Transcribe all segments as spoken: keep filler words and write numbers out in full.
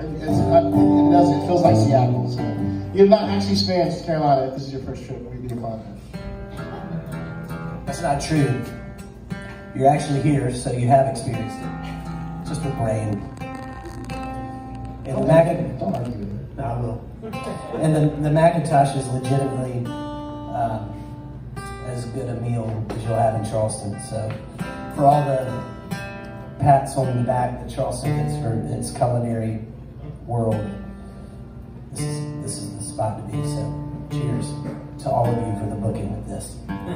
It's, it, does, it feels like Seattle. So. You've not actually experienced Carolina if this is your first trip. What do you do about that? That's not true. You're actually here, so you have experienced it. Just a brain. And the Mac don't argue with it. No, I will. And the, the Macintosh is legitimately um, as good a meal as you'll have in Charleston. So for all the pats on the back that Charleston gets for its culinary world, this is, this is the spot to be. So cheers to all of you for the booking of this.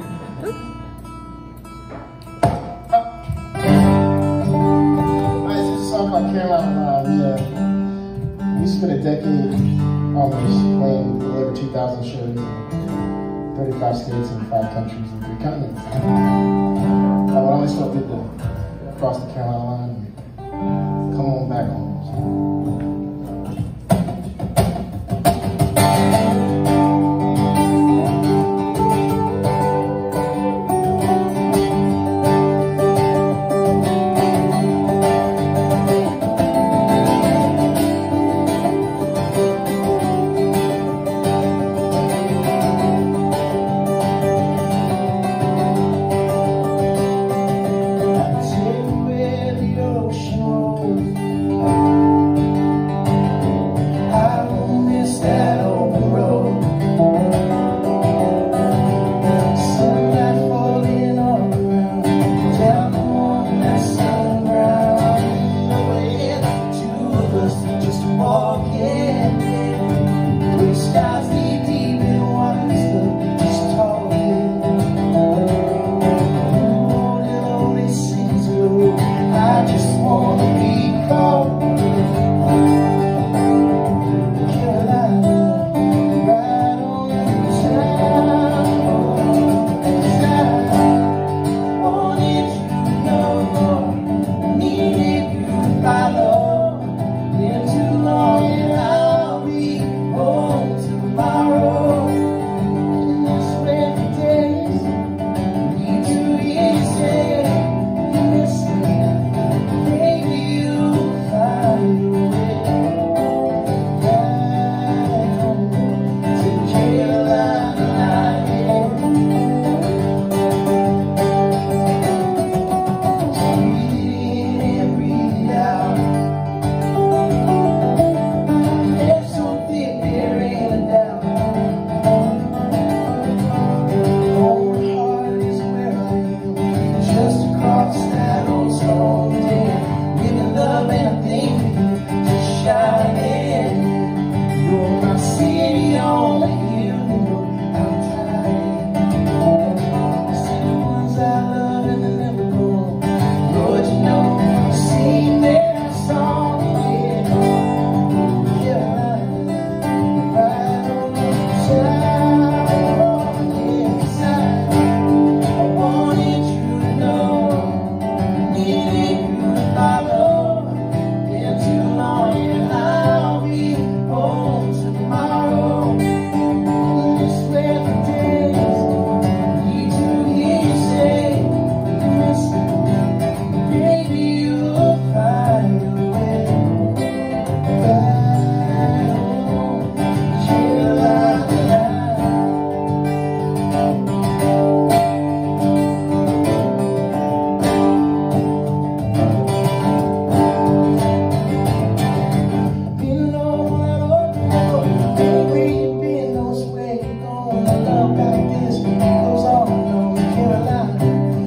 Alright, this is a song called Carolina. Uh, we, uh, we spent a decade almost playing with over two thousand shows in thirty-five states and five countries and three continents. Uh, it always felt good to cross the Carolina line and come on back home. So.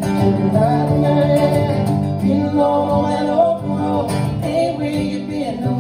Ain't where you been, no